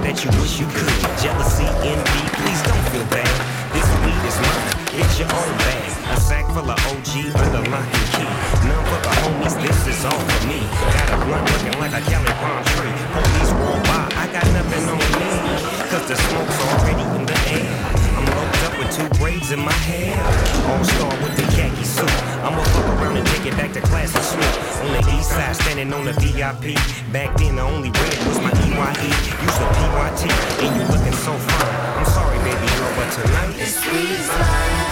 that you wish you could. Jealousy, envy, please don't feel bad. This weed is mine, it's your own bag. A sack full of OG under lock and key. None for the homies, this is all for me. Got a blunt looking like a Cali palm tree. Police roll by, I got nothing on me, cause the smoke's already in the air. I'm roped up with 2 braids in my hair. All-star with the khaki suit. I'ma fuck around and take it back to classic Snoop. On the east side, standing on the VIP. Back then, the only red was my EYE. Use the PYT, and you looking so fine. I'm sorry, baby girl, but tonight it's freeze fire.